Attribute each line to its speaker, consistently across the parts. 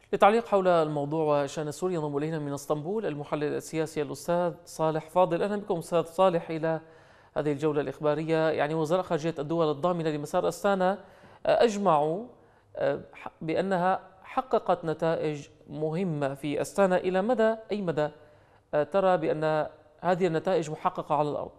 Speaker 1: للتعليق حول الموضوع وشأن سوريا ينضم إلينا من اسطنبول المحلل السياسي الأستاذ صالح فاضل. أهلا بكم أستاذ صالح إلى هذه الجولة الإخبارية. وزراء خارجية الدول الضامنة لمسار أستانا أجمعوا بأنها حققت نتائج مهمة في أستانا. إلى مدى أي مدى ترى بأن هذه النتائج محققة على الأرض؟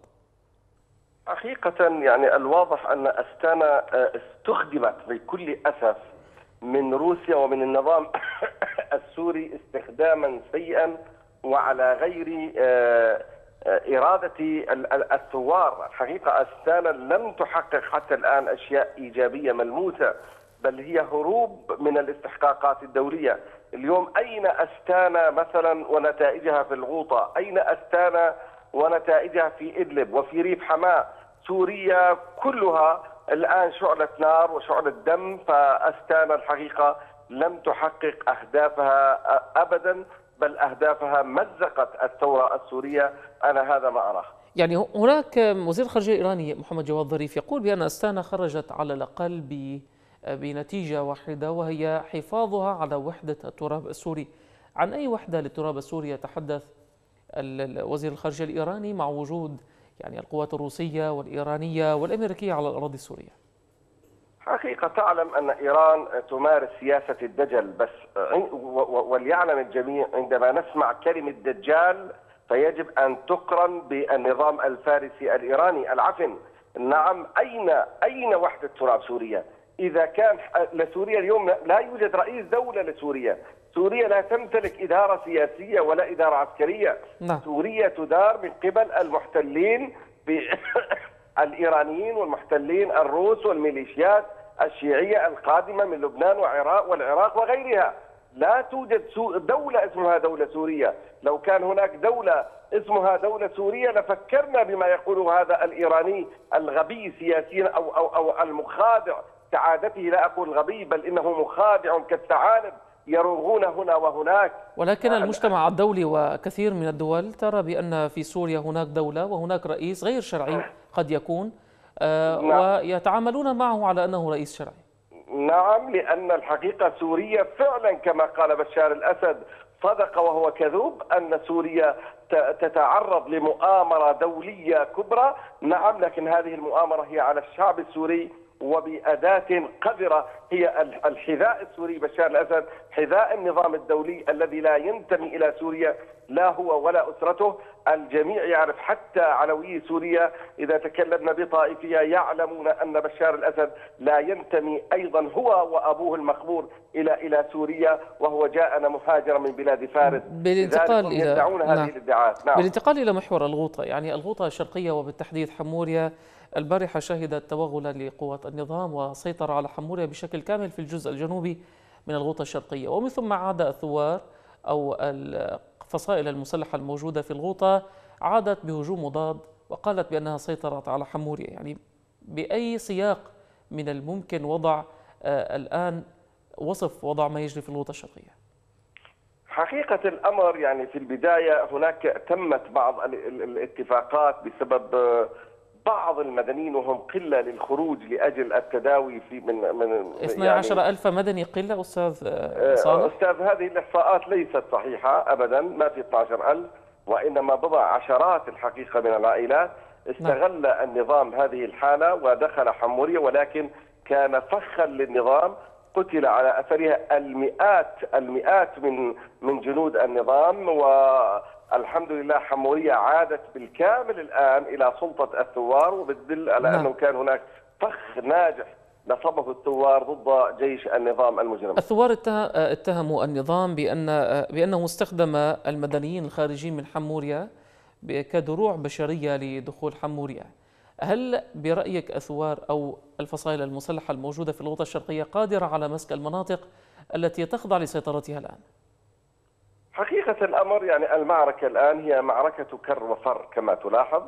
Speaker 2: حقيقة الواضح أن أستانا استخدمت بكل أسف من روسيا ومن النظام السوري استخداما سيئا وعلى غير إرادة الثوار. حقيقة أستانا لم تحقق حتى الآن أشياء إيجابية ملموسة، بل هي هروب من الاستحقاقات الدولية. اليوم أين أستانا مثلا ونتائجها في الغوطة؟ أين أستانا ونتائجها في إدلب وفي ريف حماة؟ سوريا كلها الآن شعلة نار وشعلة دم. فأستانا الحقيقة لم تحقق أهدافها أبدا، بل أهدافها مزقت الثورة السورية. أنا هذا ما أراه.
Speaker 1: هناك وزير الخارجية الإيراني محمد جواد ظريف يقول بأن أستانا خرجت على الأقل بنتيجة واحدة، وهي حفاظها على وحدة التراب السوري. عن أي وحدة للتراب السوري يتحدث وزير الخارجية الإيراني مع وجود القوات الروسية والإيرانية والأمريكية على الأراضي السورية؟
Speaker 2: حقيقة تعلم أن إيران تمارس سياسة الدجل بس، وليعلم الجميع عندما نسمع كلمة دجال فيجب أن تقرن بالنظام الفارسي الإيراني العفن. نعم، أين وحدة تراب سوريا؟ إذا كان لسوريا اليوم لا يوجد رئيس دولة لسوريا. سوريا لا تمتلك إدارة سياسية ولا إدارة عسكرية.
Speaker 1: نعم.
Speaker 2: سوريا تدار من قبل المحتلين الإيرانيين والمحتلين الروس والميليشيات الشيعية القادمة من لبنان والعراق وغيرها. لا توجد دولة اسمها دولة سورية. لو كان هناك دولة اسمها دولة سورية لفكرنا بما يقوله هذا الإيراني الغبي سياسيا أو المخادع كعادته. لا أقول غبي، بل إنه مخادع كالثعالب يروغون هنا وهناك.
Speaker 1: ولكن المجتمع الدولي وكثير من الدول ترى بأن في سوريا هناك دولة وهناك رئيس غير شرعي قد يكون، ويتعاملون معه على أنه رئيس شرعي.
Speaker 2: نعم، لأن الحقيقة سوريا فعلا كما قال بشار الأسد صدق وهو كذوب، أن سوريا تتعرض لمؤامرة دولية كبرى. نعم، لكن هذه المؤامرة هي على الشعب السوري وبأداة قذرة هي الحذاء السوري. بشار الأسد حذاء النظام الدولي الذي لا ينتمي إلى سوريا، لا هو ولا أسرته. الجميع يعرف، حتى علوي سوريا إذا تكلمنا بطائفية يعلمون أن بشار الأسد لا ينتمي أيضا هو وأبوه المقبور إلى سوريا، وهو جاءنا مهاجرا من بلاد فارس.
Speaker 1: بالانتقال إلى
Speaker 2: يدعون هذه الادعاءات. نعم.
Speaker 1: بالانتقال إلى محور الغوطة، الغوطة الشرقية وبالتحديد حموريا، البارحة شهدت توغلا لقوات النظام وسيطر على حموريا بشكل كامل في الجزء الجنوبي من الغوطة الشرقية، ومن ثم عاد الثوار أو الفصائل المسلحة الموجودة في الغوطة عادت بهجوم مضاد وقالت بأنها سيطرت على حموريا. بأي سياق من الممكن وضع الآن وصف وضع ما يجري في الغوطة الشرقية؟
Speaker 2: حقيقة الأمر في البداية هناك تمت بعض الاتفاقات بسبب بعض المدنيين وهم قلة للخروج لأجل التداوي في من
Speaker 1: 12,000 مدني قلة أستاذ صالح؟
Speaker 2: أستاذ، هذه الإحصاءات ليست صحيحة أبدا، ما في 12,000 وإنما بضع عشرات الحقيقة من العائلات. استغل النظام هذه الحالة ودخل حمورية، ولكن كان فخا للنظام. قتل على أثرها المئات من جنود النظام، والحمد لله حمورية عادت بالكامل الآن إلى سلطة الثوار، وبتدل على أنه كان هناك فخ ناجح نصبه الثوار ضد جيش النظام المجرم.
Speaker 1: الثوار اتهموا النظام بأنه استخدم المدنيين الخارجين من حموريا كدروع بشرية لدخول حموريا. هل برأيك الثوار أو الفصائل المسلحة الموجودة في الغوطة الشرقية قادرة على مسك المناطق التي تخضع لسيطرتها الآن؟
Speaker 2: حقيقة الأمر المعركة الآن هي معركة كر وفر كما تلاحظ،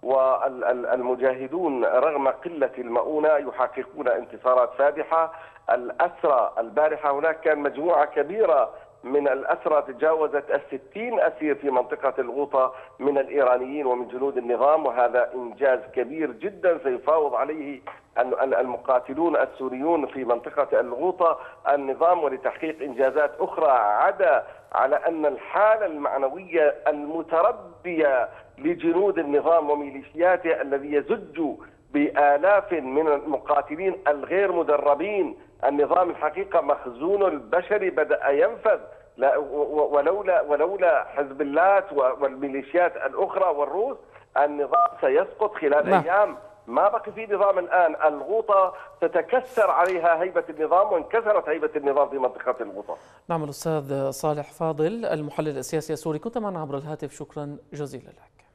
Speaker 2: والمجاهدون رغم قلة المؤونة يحققون انتصارات فادحة. الأسرى البارحة هناك كان مجموعة كبيرة من الأسرى تجاوزت 60 أسير في منطقة الغوطة من الإيرانيين ومن جنود النظام، وهذا إنجاز كبير جدا سيفاوض عليه المقاتلون السوريون في منطقة الغوطة النظام ولتحقيق إنجازات أخرى، عدا على أن الحالة المعنوية المتربية لجنود النظام وميليشياته الذي يزج بآلاف من المقاتلين الغير مدربين. النظام الحقيقة مخزون البشري بدأ ينفذ، ولولا حزب الله والميليشيات الأخرى والروس النظام سيسقط خلال أيام. ما بقي في نظام الآن. الغوطة تتكسر عليها هيبة النظام، وانكسرت هيبة النظام في منطقة الغوطة.
Speaker 1: نعم، الأستاذ صالح فاضل المحلل السياسي السوري، كنت معنا عبر الهاتف، شكرا جزيلا لك.